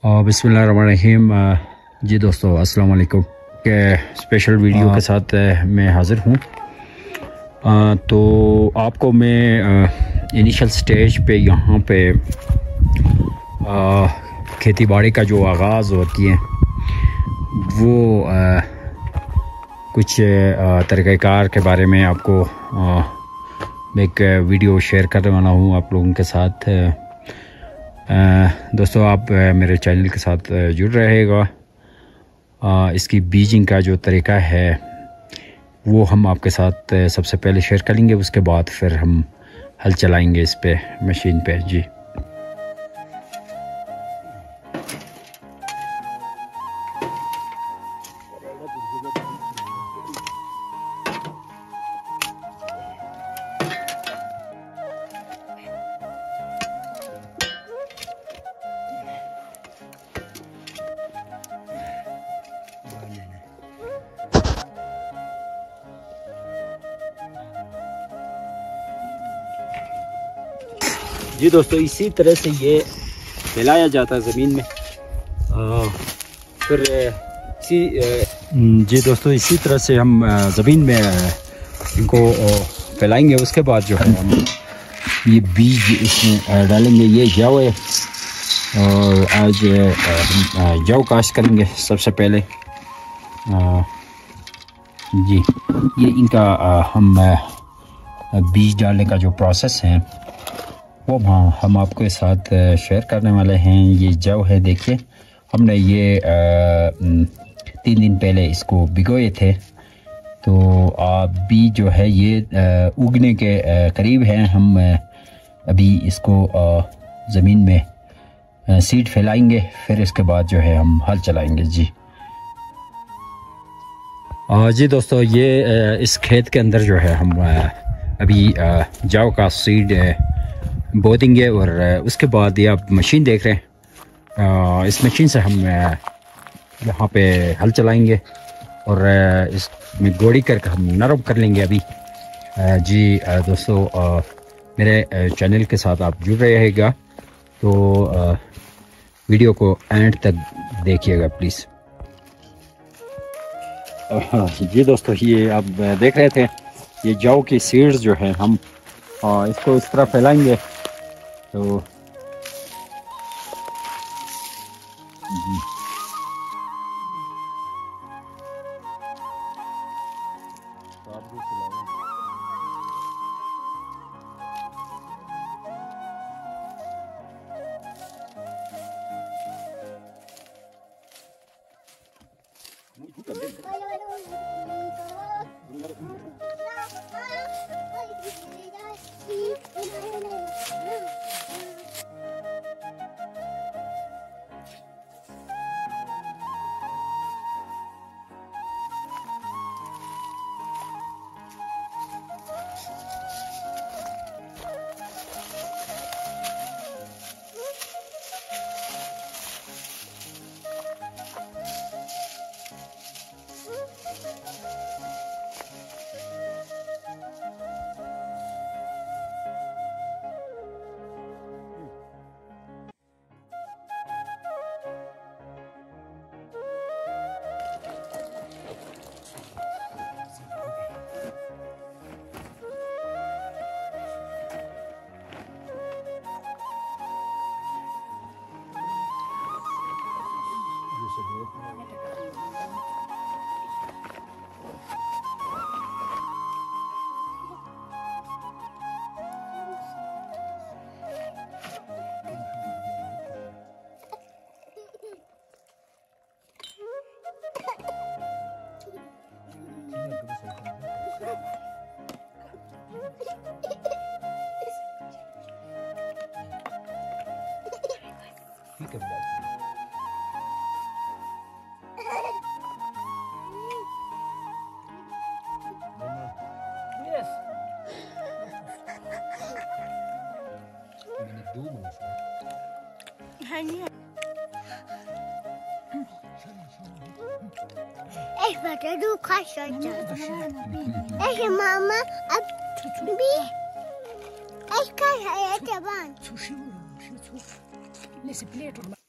बिस्मिल्लाहिर्रहमानिर्रहीम। जी दोस्तों, अस्सलाम वालेकुम। के स्पेशल वीडियो के साथ मैं हाज़िर हूँ। तो आपको मैं इनिशियल स्टेज पे यहाँ पे खेती बाड़ी का जो आगाज़ होती है वो कुछ तरीक़ाकार के बारे में आपको मैं एक वीडियो शेयर करने वाला हूँ आप लोगों के साथ। दोस्तों, आप मेरे चैनल के साथ जुड़ रहेगा। इसकी बीजिंग का जो तरीका है वो हम आपके साथ सबसे पहले शेयर करेंगे, उसके बाद फिर हम हल चलाएंगे इस पे मशीन पे। जी जी दोस्तों, इसी तरह से ये फैलाया जाता है ज़मीन में। फिर जी दोस्तों, इसी तरह से हम ज़मीन में इनको फैलाएंगे। उसके बाद जो है हम ये बीज इसमें डालेंगे। ये जौ है और आज हम जौ काश्त करेंगे सबसे पहले। जी ये इनका हम बीज डालने का जो प्रोसेस है वो हम आपके साथ शेयर करने वाले हैं। ये जौ है, देखिए हमने ये 3 दिन पहले इसको भिगोए थे। तो बीज जो है ये उगने के करीब है। हम अभी इसको ज़मीन में सीड फैलाएंगे, फिर इसके बाद जो है हम हल चलाएंगे। जी दोस्तों, ये इस खेत के अंदर जो है हम अभी जौ का सीड बो देंगे और उसके बाद ये आप मशीन देख रहे हैं, इस मशीन से हम यहाँ पे हल चलाएंगे और इसमें गोड़ी करके हम नरम कर लेंगे अभी। जी दोस्तों, मेरे चैनल के साथ आप जुड़ रहेगा तो वीडियो को एंड तक देखिएगा प्लीज़। जी दोस्तों, ये आप देख रहे थे ये जौ की सीड्स जो है हम इसको इस तरह फैलाएंगे। तो Ich werde du kannst ich Mama ab wie ich kann ja der Bahn